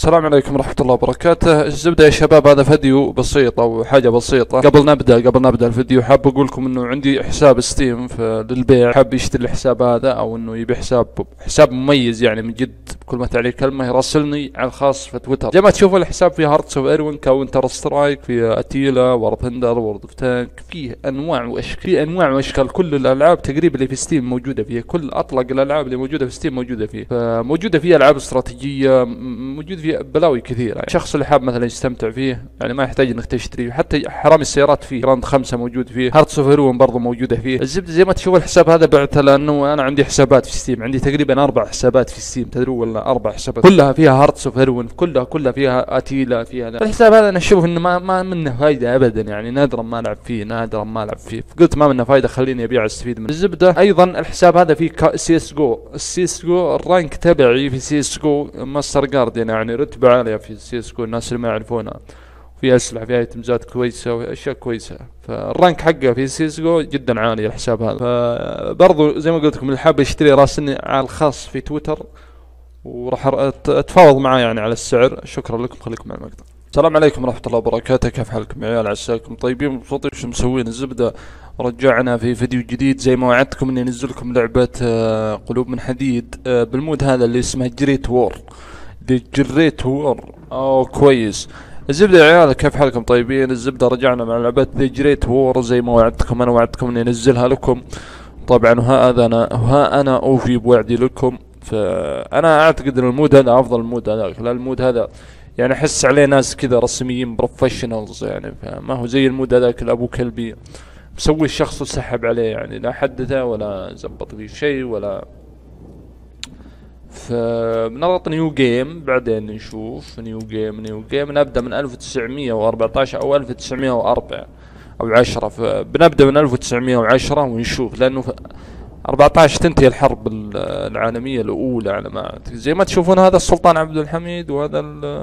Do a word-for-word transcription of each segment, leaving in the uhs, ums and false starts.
السلام عليكم ورحمة الله وبركاته. الزبدة يا شباب، هذا فيديو بسيط او حاجة بسيطة. قبل نبدأ قبل نبدأ الفيديو حاب اقول لكم انه عندي حساب ستيم للبيع. حاب يشتري الحساب هذا او انه يبيع حساب حساب مميز يعني من جد بكل ما تعني الكلمة، يراسلني على الخاص في تويتر. زي ما تشوفوا الحساب فيه هارتس اوف ايروين، كاونتر سترايك، فيه اتيلا، وورد ثندر، وورد اوف تانك، فيه انواع واشكال فيه انواع واشكال كل الالعاب تقريبا اللي في ستيم موجودة فيه. كل اطلق الالعاب اللي موجودة في ستيم موجودة فيه. فموجودة فيه العاب استراتيجية، موجود فيه بلاوي كثيرة. يعني الشخص اللي حاب مثلا يستمتع فيه يعني ما يحتاج انك تشتري. حتى حرامي السيارات فيه، جراند خمسة موجود فيه، هارتس اوف هيروين برضه موجودة فيه. الزبدة زي ما تشوف الحساب هذا بعته لانه انا عندي حسابات في ستيم، عندي تقريبا اربع حسابات في ستيم، تدرون ولا اربع حسابات كلها فيها هارتس اوف هيروين، كلها كلها فيها اتيلا فيها. الحساب هذا انا اشوف انه ما ما منه فايدة ابدا، يعني نادرا ما العب فيه نادرا ما العب فيه، قلت ما منه فايدة خليني ابيع استفيد منه. الزبدة ايضا الحساب هذا فيه سي اس جو، السي اس جو الرانك تبعي في سي اس جو ماستر جارديان، يعني رتبة عالية في سي اس جو الناس اللي ما يعرفونها، في اسلحه، في ايتمزات كويسه واشياء كويسه. فالرانك حقه في سي اس جو جدا عالي الحساب هذا. فبرضو زي ما قلت لكم اللي حاب يشتري راسلني على الخاص في تويتر وراح اتفاوض معاه يعني على السعر. شكرا لكم، خليكم مع المقطع. السلام عليكم ورحمة الله وبركاته، كيف حالكم يا عيال؟ عساكم طيبين مبسوطين. شو مسوين؟ الزبدة رجعنا في فيديو جديد زي ما وعدتكم اني انزل لكم لعبة قلوب من حديد بالمود هذا اللي اسمه جريت وور. دي جريت وور اوه كويس. الزبدة يا عيال كيف حالكم طيبين؟ الزبدة رجعنا مع لعبة ذا جريت وور زي ما وعدتكم. انا وعدتكم اني انزلها لكم طبعا، وها انا وها انا اوفي بوعدي لكم. فانا اعتقد ان المود هذا افضل المود هذاك، لا المود هذا يعني احس عليه ناس كذا رسميين بروفيشنالز، يعني ما هو زي المود هذاك الابو كلبي مسوي الشخص وسحب عليه، يعني لا حدثه ولا زبط فيه شيء ولا. فبنضغط نيو جيم بعدين نشوف نيو جيم نيو جيم نبدأ من ألف وتسعمية وأربعتاشر او ألف وتسعمية وأربعة او عشرة. فبنبدأ من ألف وتسعمية وعشرة ونشوف، لانه أربعتاشر تنتهي الحرب العالمية الاولى على ما زي ما تشوفون. هذا السلطان عبد الحميد، وهذا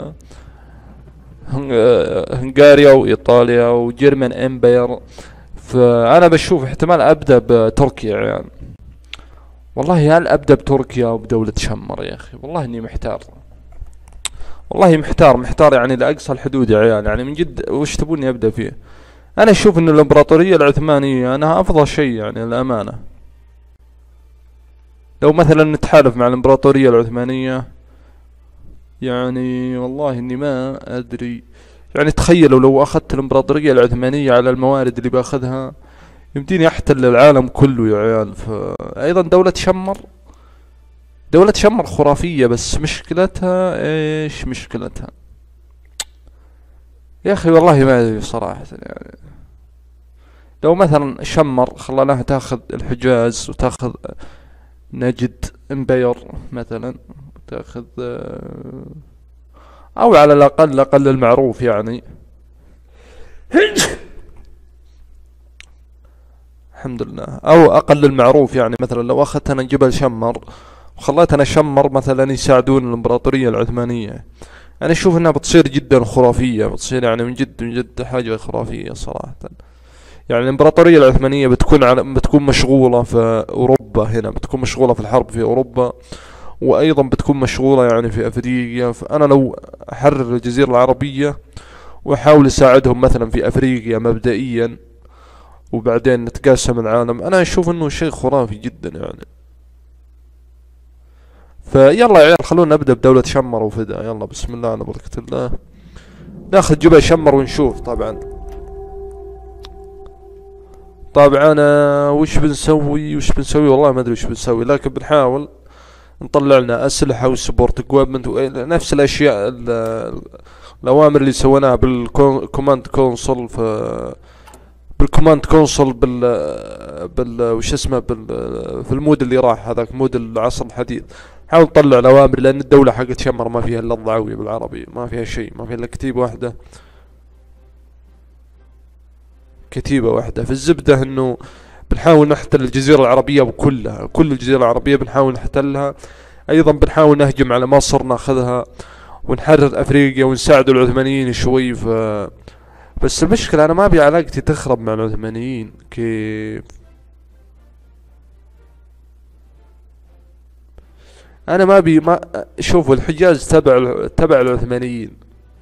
هنغاريا وايطاليا وجيرمان امباير. فانا بشوف احتمال ابدأ بتركيا يعني. والله هل ابدا بتركيا او بدولة شمر يا اخي؟ والله اني محتار، والله محتار محتار يعني لاقصى الحدود يا عيال. يعني من جد وش تبوني ابدا فيه؟ انا اشوف ان الامبراطورية العثمانية انها افضل شيء يعني الامانة. لو مثلا نتحالف مع الامبراطورية العثمانية يعني والله اني ما ادري. يعني تخيلوا لو اخذت الامبراطورية العثمانية على الموارد اللي باخذها يمديني احتل العالم كله يا عيال. فايضا دولة شمر، دولة شمر خرافية، بس مشكلتها ايش مشكلتها يا اخي؟ والله ما ادري صراحة. يعني لو مثلا شمر خلناها تاخذ الحجاز وتاخذ نجد امباير مثلا، تاخذ او على الاقل اقل المعروف يعني الحمد لله، او اقل المعروف يعني. مثلا لو اخذت انا جبل شمر وخليت انا شمر مثلا يساعدون الامبراطورية العثمانية، انا اشوف انها بتصير جدا خرافية، بتصير يعني من جد من جد حاجة خرافية صراحة. يعني الامبراطورية العثمانية بتكون على بتكون مشغولة في اوروبا، هنا بتكون مشغولة في الحرب في اوروبا، وايضا بتكون مشغولة يعني في افريقيا. فانا لو احرر الجزيرة العربية واحاول اساعدهم مثلا في افريقيا مبدئيا وبعدين نتقاسم العالم، انا اشوف انه شيء خرافي جدا يعني. فيلا يا عيال خلونا نبدأ بدولة شمر وفدا. يلا بسم الله على بركة الله، ناخذ جبل شمر ونشوف. طبعا طبعا وش بنسوي وش بنسوي والله ما ادري وش بنسوي، لكن بنحاول نطلع لنا اسلحة وسبورت اكويبمنت نفس الاشياء الاوامر اللي سويناها بالكوماند كونسول. في بالكوماند كونسول بال بال وش اسمه بال في المود اللي راح هذاك مود العصر الحديث. حاول نطلع الاوامر، لان الدولة حقت شمر ما فيها الا الضعوية بالعربي، ما فيها شيء، ما فيها الا كتيبة واحدة، كتيبة واحدة. في الزبدة انه بنحاول نحتل الجزيرة العربية كلها، كل الجزيرة العربية بنحاول نحتلها. ايضا بنحاول نهجم على مصر ناخذها، ونحرر افريقيا ونساعد العثمانيين شوي. ف بس المشكلة انا ما ابي علاقتي تخرب مع العثمانيين. كيف انا ما بي ما شوفوا الحجاز تبع تبع العثمانيين،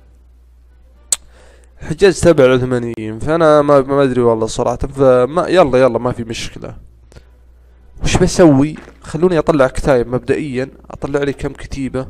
الحجاز تبع العثمانيين، فانا ما ما ادري والله صراحة. فما يلا يلا ما في مشكلة. وش بسوي؟ خلوني اطلع كتايب مبدئيا، اطلع لي كم كتيبة.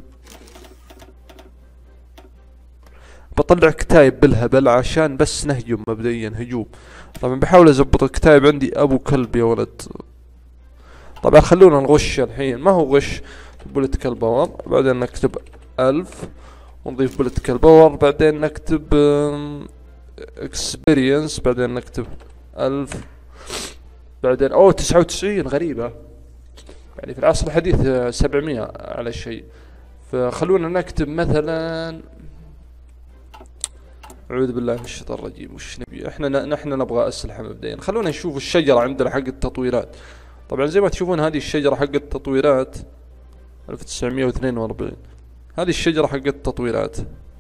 بطلع كتايب بالهبل عشان بس نهجم مبدئيا هجوم. طبعا بحاول ازبط الكتايب عندي ابو كلب يا ولد. طبعا خلونا نغش الحين، ما هو غش. بوليتيكال باور، بعدين نكتب ألف ونضيف بوليتيكال باور، بعدين نكتب اكسبيرينس، بعدين نكتب ألف، بعدين اوه تسعة وتسعين. غريبة يعني في العصر الحديث سبعمية على شيء. فخلونا نكتب مثلا، أعوذ بالله من الشيطان الرجيم، وش نبي احنا؟ نحن نبغى أسلحة مبدئيا. خلونا نشوف الشجرة عندنا حق التطويرات. طبعا زي ما تشوفون هذه الشجرة حق التطويرات ألف وتسعمية واثنين وأربعين، هذه الشجرة حق التطويرات.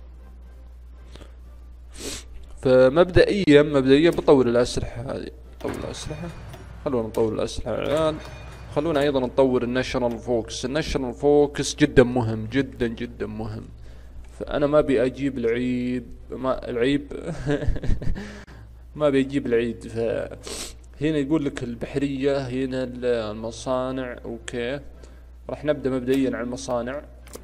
فمبدئيا مبدئيا بطور الأسلحة هذه، نطور الأسلحة. خلونا نطور الأسلحة يا عيال. خلونا أيضا نطور الناشونال فوكس. الناشونال فوكس جدا مهم، جدا جدا مهم. فأنا ما أبي أجيب العيب، ما العيب ما أبي أجيب العيد. فهنا يقول لك البحرية، هنا المصانع. أوكي، راح نبدأ مبدئيا على المصانع.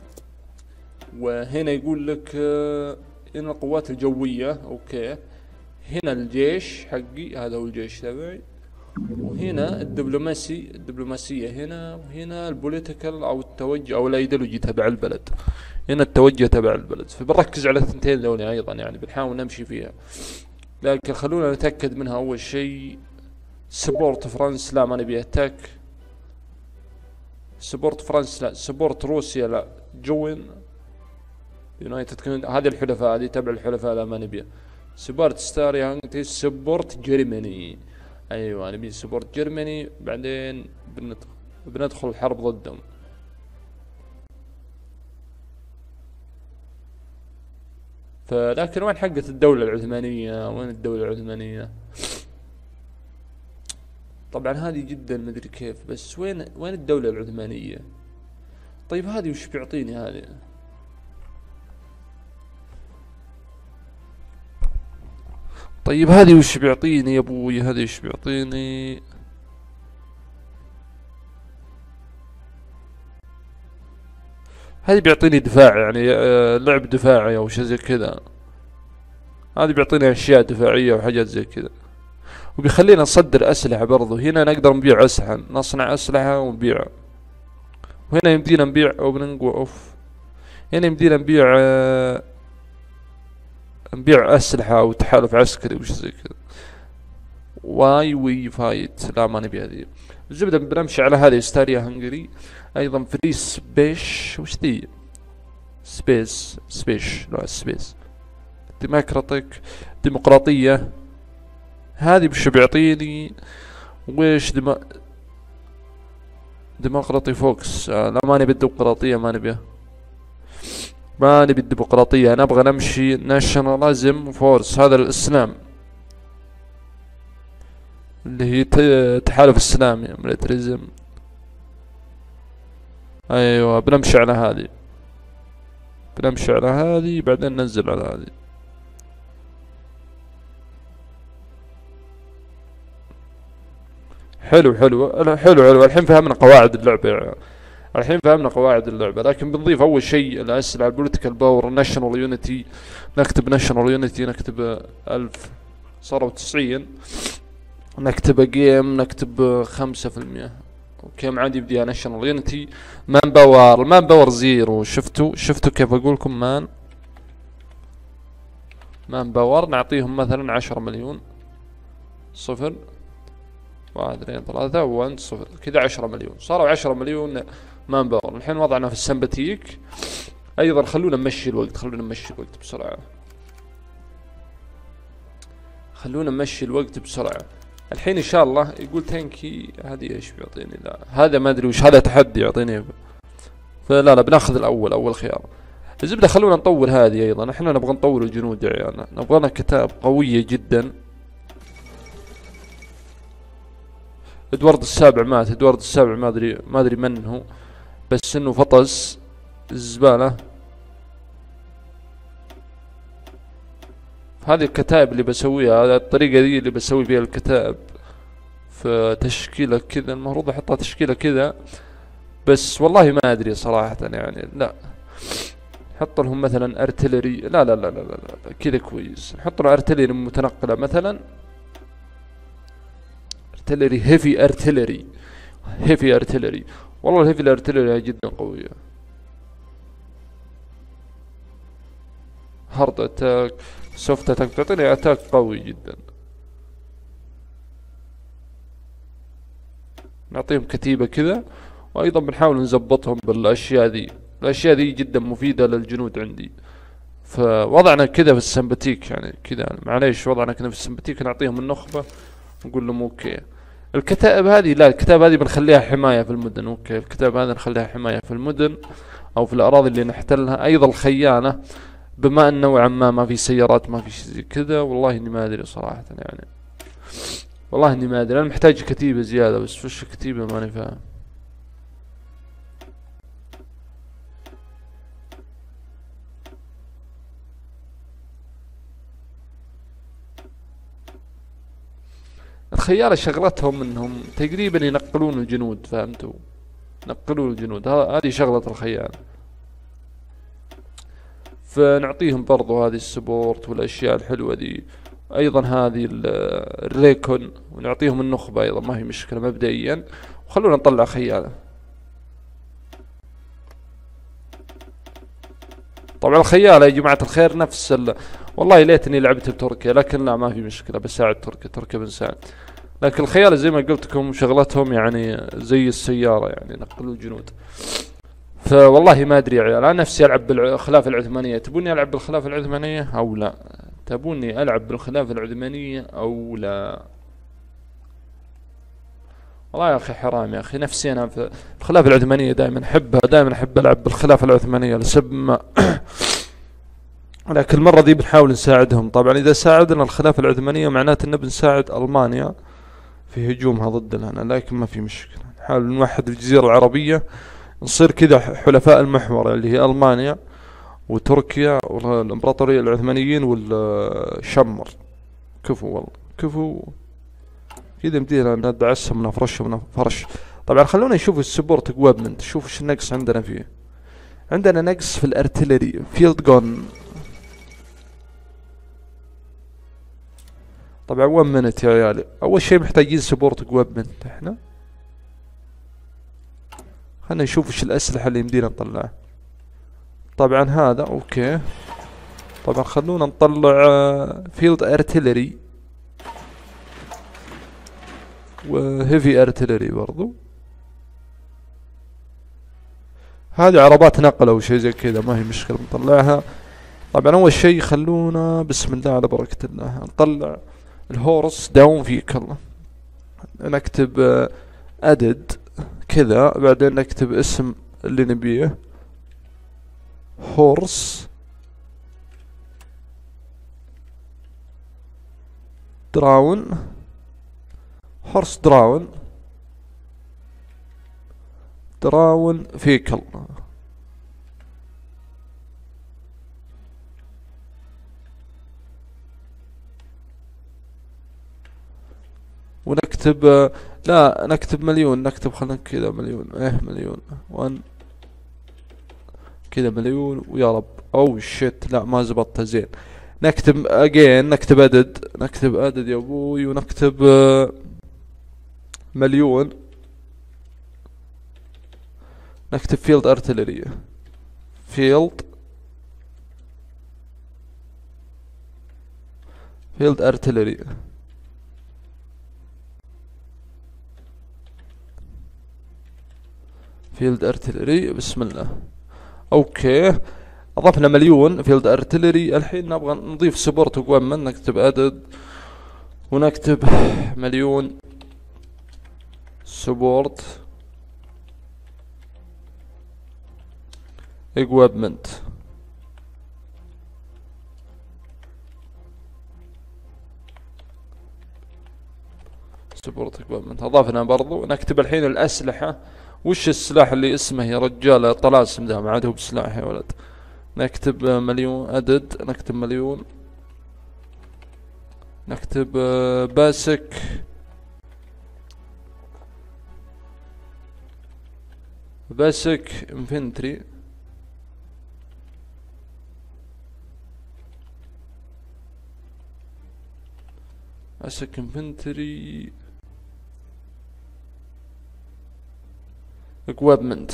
وهنا يقول لك هنا القوات الجوية. أوكي، هنا الجيش حقي، هذا هو الجيش تبعي. وهنا الدبلوماسي، الدبلوماسية هنا. وهنا البوليتيكال أو التوجه أو الأيديولوجي تبع البلد. هنا التوجه تبع البلد. فبنركز على الثنتين ذولي أيضا، يعني بنحاول نمشي فيها. لكن خلونا نتأكد منها أول شيء. سبورت فرنس لا، ما نبي أتاك. سبورت فرنس لا، سبورت روسيا لا. جوين يونايتد كينجدوم، هذه الحلفاء، هذه تبع الحلفاء لا ما نبيها. سبورت ستاريا، سبورت جرماني. ايوه نبي سبورت جرماني. بعدين بندخل بندخل الحرب ضدهم. فلكن وين حقت الدولة العثمانية؟ وين الدولة العثمانية؟ طبعا هذه جدا مدري كيف، بس وين وين الدولة العثمانية؟ طيب هذه وش بيعطيني هذه؟ طيب هذه وش بيعطيني يا ابوي؟ هذه وش بيعطيني؟ هذه بيعطيني دفاع، يعني آه لعب دفاعي او شيء زي كذا. هذه بيعطيني اشياء دفاعية وحاجات زي كذا. وبيخلينا نصدر اسلحة برضو. هنا نقدر نبيع اسلحة، نصنع اسلحة ونبيعها. وهنا يمدينا نبيع او بننقو اوف. هنا يمدينا نبيع آه نبيع اسلحة او تحالف عسكري وش زي كذا. واي وي فايت لا ما نبي هذه. الزبدة بنمشي على هذه ستاريا هنغري. ايضا فري سبيش، وش ذي؟ سبيس سبيش لا سبيس. ديمقراطيك، ديمقراطية. هذه وش بيعطيني؟ ويش ديما ديمقراطي فوكس. آه لا ما نبي الديمقراطية، ما نبيها، ما نبي الديمقراطية. أنا أبغى نمشي ناشوناليزم فورس. هذا الإسلام اللي هي تحالف الإسلامي ميليتريزم. أيوة بنمشي على هذه، بنمشي على هذه بعدين ننزل على هذه. حلو حلو حلو حلو. الحين فهمنا قواعد اللعبة يعني. الحين فهمنا قواعد اللعبة. لكن بنضيف أول شيء الأسلحة، البوليتيكال باور، ناشونال يونيتي. نكتب ناشونال يونيتي، نكتب ألف، صاروا تسعين. نكتب جيم، نكتب خمسة في المية. اوكي عادي بديها ناشونال يونيتي. مان باور، مان باور زيرو. شفتوا شفتوا كيف اقولكم؟ مان مان باور نعطيهم مثلا عشرة مليون. صفر واحد اثنين ثلاثة واحد صفر كذا عشرة مليون. صاروا عشرة مليون مان باور. الحين وضعنا في السمباتيك. ايضا خلونا نمشي الوقت، خلونا نمشي الوقت بسرعة. خلونا نمشي الوقت بسرعة. الحين ان شاء الله يقول تانكي. هذه ايش بيعطيني؟ لا هذا ما ادري وش، هذا تحدي يعطيني. فلا لا بناخذ الاول، اول خيار. الزبدة خلونا نطور هذه ايضا. احنا نبغى نطور الجنود يا عيالنا، نبغى لنا كتاب قوية جدا. ادوارد السابع مات. ادوارد السابع ما ادري ما ادري من هو. بس انه فطس الزبالة. هذه الكتائب اللي بسويها، هذه الطريقة دي اللي بسوي بيها الكتائب في تشكيلة كذا. المفروض احطها تشكيلة كذا، بس والله ما ادري صراحة يعني. لا، نحط لهم مثلا ارتلري. لا لا لا لا لا, لا. كذا كويس. نحط له ارتلري متنقلة مثلا، ارتلري هيفي ارتلري هيفي ارتلري. والله الهيفي الارتلري جدا قوية. هارد اتاك، سوفت اتاك، تعطيني اتاك قوي جدا. نعطيهم كتيبة كذا، وايضا بنحاول نزبطهم بالاشياء ذي. الاشياء ذي جدا مفيدة للجنود عندي. فوضعنا كذا في السمباتيك يعني كذا، معليش وضعنا كذا في السمباتيك، نعطيهم النخبة نقول لهم اوكي. الكتائب هذه لا، الكتائب هذه بنخليها حماية في المدن. اوكي، الكتائب هذه نخليها حماية في المدن او في الاراضي اللي نحتلها. ايضا الخيانة، بما ان نوعا ما ما في سيارات، ما في شيء زي كذا. والله اني ما ادري صراحة يعني. والله اني ما ادري. انا محتاج كتيبة زيادة، بس وش كتيبة ماني فاهم. الخيالة شغلتهم انهم تقريبا ينقلون الجنود، فهمتوا؟ ينقلون الجنود، هذه شغلة الخيال. فنعطيهم برضو هذه السبورت والاشياء الحلوة دي. ايضا هذه الريكون، ونعطيهم النخبة ايضا، ما هي مشكلة مبدئيا. وخلونا نطلع خيالة. طبعا الخيالة يا جماعة الخير نفس ال... والله ليتني لعبت بتركيا، لكن لا ما في مشكلة، بساعد تركيا، تركيا بنساعد. لكن الخيالة زي ما قلت لكم شغلتهم يعني زي السيارة، يعني نقلوا الجنود. فوالله ما ادري يا عيال، انا نفسي العب بالخلافة العثمانية. تبوني العب بالخلافة العثمانية او لا؟ تبوني العب بالخلافة العثمانية او لا؟ والله يا اخي حرام يا اخي، نفسي انا في الخلافة العثمانية دائما احبها، دائما احب العب بالخلافة العثمانية لسبب ما. لكن المرة دي بنحاول نساعدهم. طبعا اذا ساعدنا الخلافة العثمانية معناته ان بنساعد المانيا في هجومها ضدنا، لكن ما في مشكلة. نحاول نوحد الجزيرة العربية، نصير كذا حلفاء المحور اللي هي المانيا وتركيا والامبراطورية العثمانيين والشمر. كفو والله كفو. كذا مدينا ندعسهم نفرشهم فرش. طبعا خلونا نشوف السبورت اكويبمنت، شوف ايش النقص عندنا فيه. عندنا نقص في الارتلري فيلد جون. طبعا وان منت يا عيالي. اول شيء محتاجين سبورت اكويبمنت احنا. خلنا نشوف ايش الاسلحة اللي يمدينا نطلعها. طبعا هذا اوكي. طبعا خلونا نطلع فيلد ارتلري وهيفي ارتلري برضو. هذه عربات نقل او شيء زي كذا، ما هي مشكلة نطلعها. طبعا اول شيء خلونا بسم الله على بركة الله نطلع الهورس داون فيكل. نكتب ادد كذا، بعدين نكتب اسم اللي نبيه هورس دراون. هورس دراون دراون فيكل. ونكتب لا نكتب مليون، نكتب خلنا كذا مليون. ايه مليون وان كذا مليون. ويا رب او شيت لا ما زبطتها زين. نكتب اجين، نكتب عدد، نكتب عدد يا ابوي، ونكتب مليون. نكتب فيلد ارتلري فيلد فيلد ارتلري فيلد ارتلري. بسم الله. اوكي اضفنا مليون فيلد ارتلري. الحين نبغى نضيف سبورت اكويبمنت، نكتب عدد ونكتب مليون سبورت اكويبمنت. سبورت اكويبمنت اضافنا برضو. نكتب الحين الاسلحة وش السلاح اللي اسمه يا رجال طلاسم ذا؟ ما عاد هو بسلاح يا ولد. نكتب مليون عدد، نكتب مليون، نكتب باسك باسك انفنتري. باسك انفنتري اكويبمنت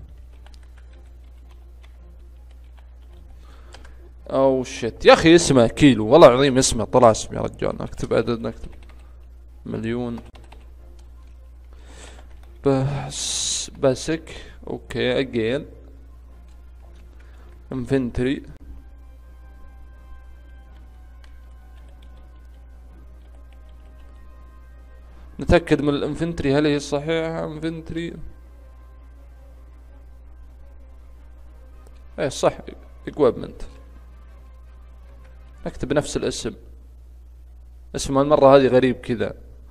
او شت يا اخي اسمه كيلو، والله العظيم اسمه طلاسم يا رجال. نكتب عدد، نكتب مليون بس باسك. اوكي اجين انفنتري نتأكد من الانفنتري هل هي صحيحة. انفنتري ايه صح، اكويبمنت. نكتب نفس الاسم، اسمه المرة هذه غريب كذا.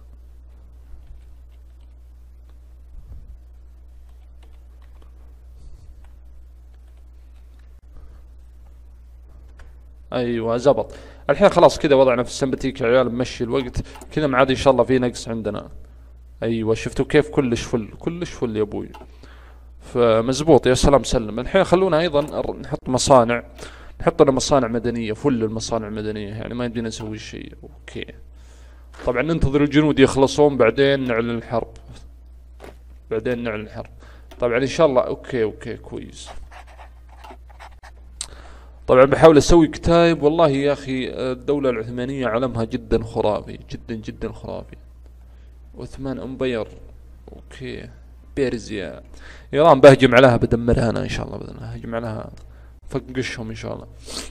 ايوه زبط. الحين خلاص كذا وضعنا في السمباتيك يا عيال، ممشي الوقت كذا، ما عاد ان شاء الله في نقص عندنا. ايوه شفتوا كيف؟ كلش فل كلش فل يا ابوي. فمزبوط يا سلام سلم. الحين خلونا ايضا نحط مصانع، نحط لنا مصانع مدنية، فل المصانع المدنية يعني ما يمدينا نسوي شيء. اوكي طبعا ننتظر الجنود يخلصون بعدين نعلن الحرب، بعدين نعلن الحرب طبعا ان شاء الله. اوكي اوكي كويس. طبعا بحاول اسوي كتايب. والله يا اخي الدولة العثمانية علمها جدا خرافي، جدا جدا خرافي. عثمان امبير. اوكي بيرزيا. ايران بهجم عليها، بدمرها انا ان شاء الله، باذن الله هجم عليها فقشهم ان شاء الله.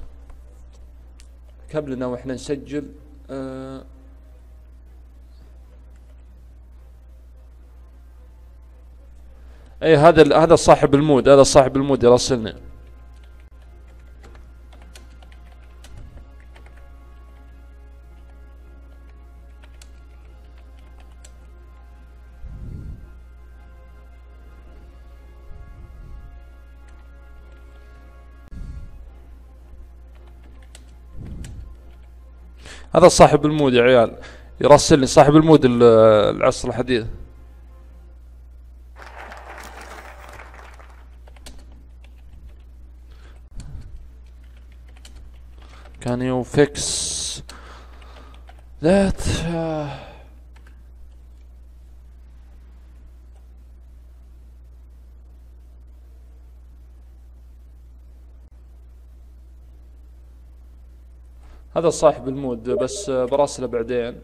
قبلنا واحنا نسجل آه اي هذا هذا صاحب المود، هذا صاحب المود يراسلني. هذا صاحب المود يا عيال يراسلني، صاحب المود العصر الحديث. Can you fix that uh... هذا صاحب المود بس براسله بعدين.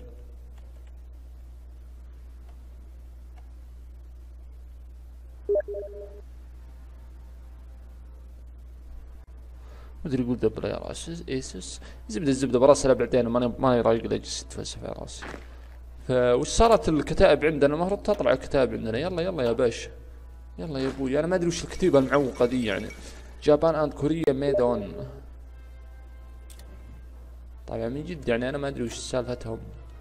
مدري يقول دبل يا راس ايسس زبده الزبده براسله بعدين، ماني ماني رايق له جالس يتفلسف يا راسي. فوش صارت الكتائب عندنا؟ المفروض تطلع الكتائب عندنا. يلا يلا يا باشا، يلا يا ابوي. انا ما ادري وش الكتيبه المعوقه دي يعني. جابان اند كوريا ميد اون. طبعا من جد يعني انا ما ادري وش سالفتهم.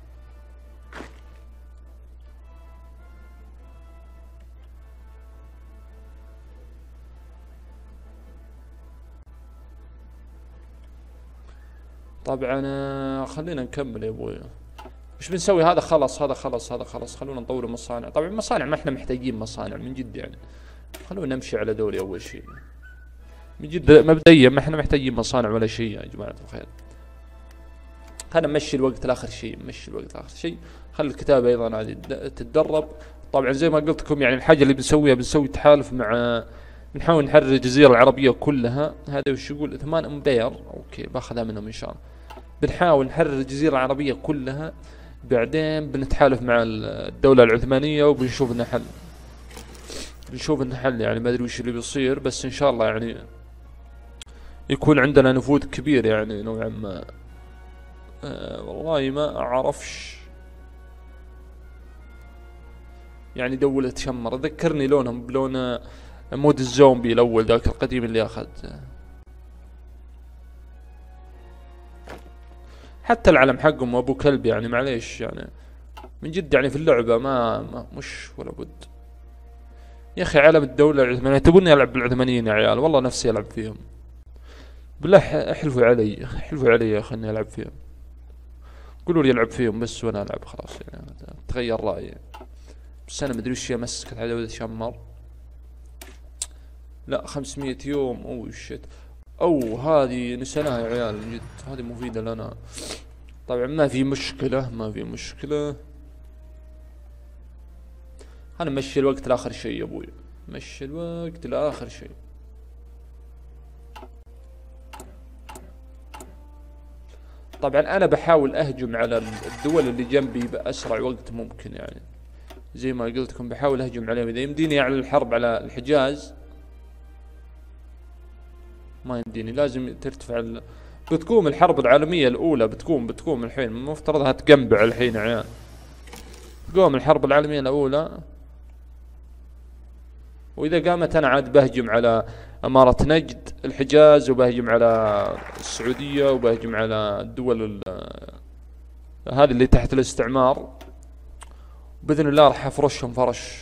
طبعا خلينا نكمل يا ابوي. وش بنسوي؟ هذا خلص، هذا خلص، هذا خلص. خلونا نطور المصانع. طبعا المصانع ما احنا محتاجين مصانع من جد يعني. خلونا نمشي على دوري اول شيء من جد مبدئيا، ما احنا محتاجين مصانع ولا شيء يا جماعة الخير. خلنا نمشي الوقت لاخر شيء، نمشي الوقت لاخر شيء. خلي الكتابة ايضا هذه تتدرب. طبعا زي ما قلت لكم يعني الحاجة اللي بنسويها بنسوي تحالف مع، بنحاول نحرر الجزيرة العربية كلها. هذا وش يقول؟ ثمان امبير. اوكي باخذها منهم ان شاء الله. بنحاول نحرر الجزيرة العربية كلها، بعدين بنتحالف مع الدولة العثمانية وبنشوف لنا حل. بنشوف لنا حل يعني ما ادري وش اللي بيصير، بس ان شاء الله يعني يكون عندنا نفوذ كبير يعني نوعا ما. آه والله ما اعرفش يعني. دولة شمر ذكرني لونهم بلون مود الزومبي الاول ذاك القديم اللي اخذ. حتى العلم حقهم ابو كلب يعني معليش يعني من جد يعني في اللعبة ما, ما مش ولا بد يا اخي علم الدولة العثمانية، تبوني العب بالعثمانيين يا عيال؟ والله نفسي العب فيهم بالله. احلفوا علي، احلفوا علي يا اخي اني العب فيهم. قولوا لي العب فيهم بس وانا العب خلاص يعني، تغير رايي. بس انا مدري وش هي مسكت عداوة شمر. لا خمسمية يوم، اوه شت. او هذه نسيناها يا عيال من جد، هذه مفيدة لنا. طبعا ما في مشكلة، ما في مشكلة. انا مشي الوقت لاخر شيء يا ابوي، مشي الوقت لاخر شيء. طبعا انا بحاول اهجم على الدول اللي جنبي باسرع وقت ممكن يعني، زي ما قلت لكم بحاول اهجم عليهم. اذا يمديني اعلن الحرب على الحجاز ما يمديني، لازم ترتفع ال... بتقوم الحرب العالمية الاولى، بتقوم بتقوم الحين، مفترضها تقنبع الحين يا عيال. تقوم الحرب العالمية الاولى، واذا قامت انا عاد بهجم على امارة نجد، الحجاز، وبهجم على السعودية، وبهجم على الدول هذه اللي تحت الاستعمار. باذن الله راح افرشهم فرش.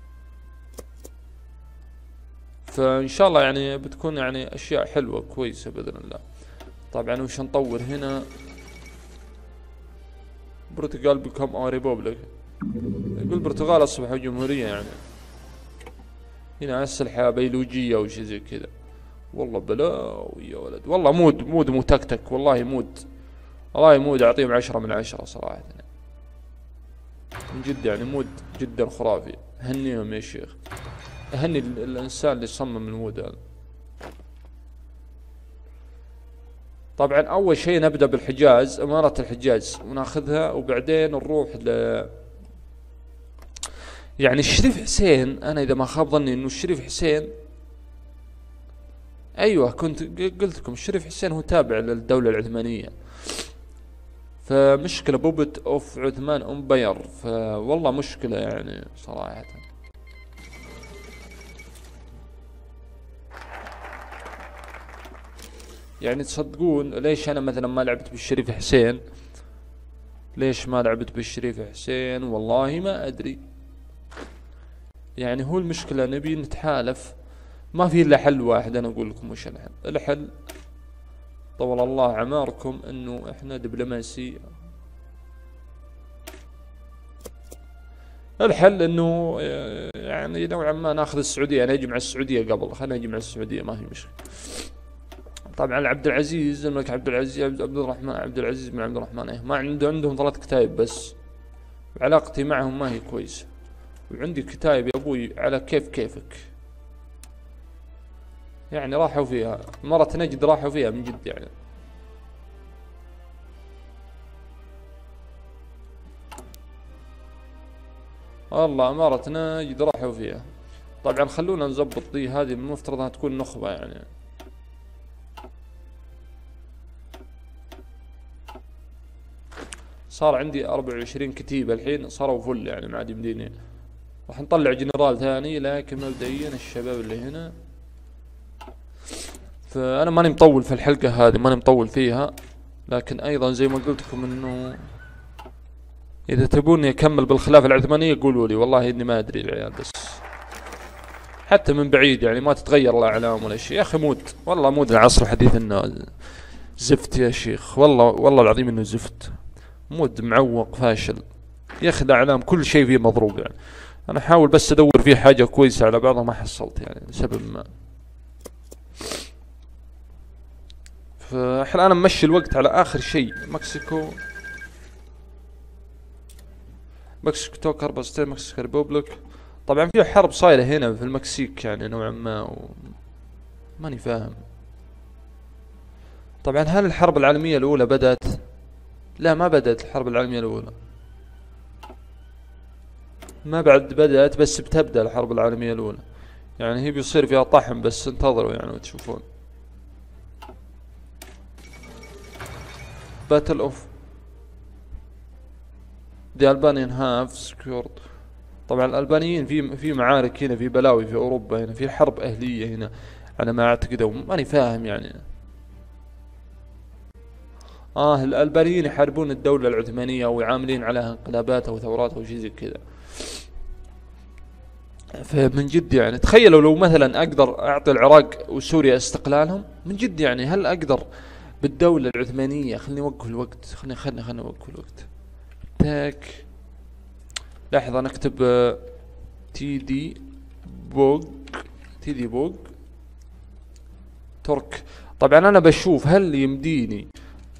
فان شاء الله يعني بتكون يعني اشياء حلوة كويسة باذن الله. طبعا وش نطور هنا؟ برتغال بيكم ا ريبوبليك، يقول البرتغال اصبحوا جمهورية يعني. هنا اسلحة بيولوجية وشي زي كذا. والله بلاوي يا ولد، والله مود مود متكتك، والله مود، والله مود اعطيهم عشرة من عشرة صراحة من جد يعني، مود جدا خرافي. هنيهم يا شيخ، هني الانسان اللي صمم المود هذا. طبعا اول شيء نبدأ بالحجاز، امارة الحجاز وناخذها، وبعدين نروح ل يعني الشريف حسين. انا اذا ما خاب ظني انه الشريف حسين، ايوه كنت قلت لكم الشريف حسين هو تابع للدولة العثمانية. فمشكلة بوبت اوف عثمان امبير، فوالله مشكلة يعني صراحة. يعني تصدقون ليش انا مثلا ما لعبت بالشريف حسين؟ ليش ما لعبت بالشريف حسين؟ والله ما ادري. يعني هو المشكلة نبي نتحالف، ما في الا حل واحد. انا اقول لكم وش الحل. الحل طول الله عماركم انه احنا دبلوماسية. الحل انه يعني نوعا ما ناخذ السعودية، نجي مع السعودية قبل، خلينا نجي مع السعودية ما في مشكلة. طبعا عبد العزيز، الملك عبد العزيز عبد الرحمن عبد العزيز بن عبد الرحمن، ايه ما عنده، عندهم ثلاث كتايب بس، علاقتي معهم ما هي كويسة. وعندي كتايب يا ابوي على كيف كيفك يعني، راحوا فيها مرة نجد، راحوا فيها من جد يعني. والله أمارة نجد راحوا فيها. طبعا خلونا نزبط دي، هذه المفترض انها تكون نخبة يعني. صار عندي أربعة وعشرين كتيبة الحين، صاروا فل يعني ما عاد يمديني. راح نطلع جنرال ثاني، لكن مبدئيا الشباب اللي هنا. فأنا ماني مطول في الحلقة هذه، ماني مطول فيها، لكن أيضا زي ما قلت لكم إنه إذا تبوني أكمل بالخلافة العثمانية قولوا لي، والله إني ما أدري العيال، بس حتى من بعيد يعني ما تتغير الأعلام ولا شيء. يا أخي مود، والله مود العصر الحديث إنه زفت يا شيخ، والله والله العظيم إنه زفت، مود معوق فاشل يا أخي. الأعلام كل شيء فيه مضروب يعني. أنا أحاول بس أدور فيه حاجة كويسة على بعضها، ما حصلت يعني لسبب ما. فاحنا أنا ممشي الوقت على آخر شيء، مكسيكو مكسيكو توكر باستين مكسيكو ريبوبليك. طبعا في حرب صايرة هنا في المكسيك يعني نوعا ما و... ماني فاهم. طبعا هل الحرب العالمية الأولى بدأت؟ لا ما بدأت الحرب العالمية الأولى، ما بعد بدأت، بس بتبدأ الحرب العالمية الأولى يعني. هي بيصير فيها طحن، بس انتظروا يعني وتشوفون. باتل اوف ذا البانيان هاف سكيورد. طبعا الألبانيين في في معارك هنا، في بلاوي في أوروبا هنا، في حرب أهلية هنا على ما أعتقد، ماني فاهم يعني. آه الألبانيين يحاربون الدولة العثمانية ويعاملين عليها انقلابات أو ثورات أو شيء زي كذا. فمن جد يعني تخيلوا لو مثلا اقدر اعطي العراق وسوريا استقلالهم، من جد يعني هل اقدر بالدولة العثمانية؟ خلني اوقف الوقت، خلني خلني خلني اوقف الوقت. تاك، لحظة نكتب آه، تي دي بوق، تي دي بوق ترك. طبعا انا بشوف هل يمديني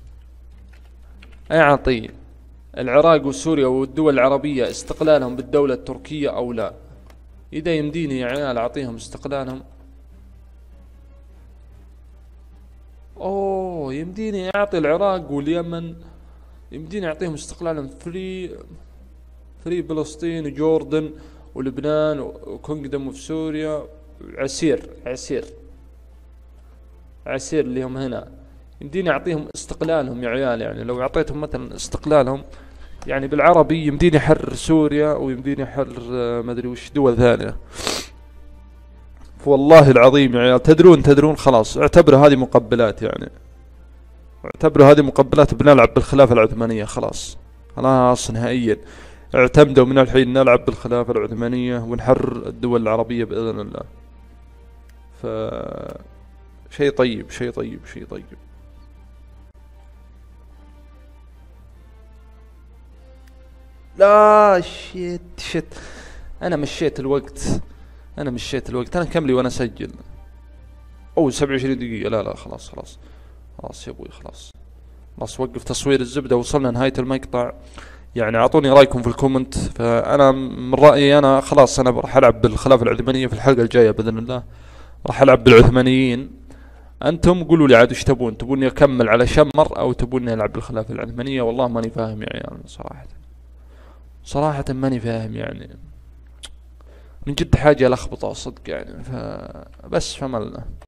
اعطي العراق وسوريا والدول العربية استقلالهم بالدولة التركية او لا. اذا يمديني يا عيال اعطيهم استقلالهم، اوه يمديني اعطي العراق واليمن، يمديني اعطيهم استقلالهم فري، فري فلسطين وجوردن ولبنان وكونغدم وفي سوريا. عسير عسير عسير اللي هم هنا، يمديني اعطيهم استقلالهم يا عيال. يعني لو اعطيتهم مثلا استقلالهم يعني بالعربي يمديني احرر سوريا ويمديني احرر آه، ما ادري وش دول ثانية. والله العظيم يا عيال، تدرون تدرون خلاص اعتبروا هذه مقبلات، يعني اعتبروا هذه مقبلات، بنلعب بالخلافة العثمانية خلاص، خلاص نهائيا اعتمدوا من الحين نلعب بالخلافة العثمانية ونحرر الدول العربية بإذن الله. ف شيء طيب شيء طيب شيء طيب. لا شيت شيت، انا مشيت الوقت، انا مشيت الوقت، انا كم لي وانا اسجل؟ اوه سبعة وعشرين دقيقة. لا لا خلاص خلاص خلاص يا ابوي خلاص، خلاص وقف تصوير الزبدة، وصلنا نهاية المقطع. يعني اعطوني رايكم في الكومنت. فانا من رايي انا خلاص انا راح العب بالخلافة العثمانية في الحلقة الجاية باذن الله، راح العب بالعثمانيين. انتم قولوا لي عاد ايش تبون، تبوني اكمل على شمر او تبوني العب بالخلافة العثمانية؟ والله ماني فاهم يا عيال صراحة، صراحة ماني فاهم يعني، من جد حاجة لخبطة صدق يعني. فبس فملنا.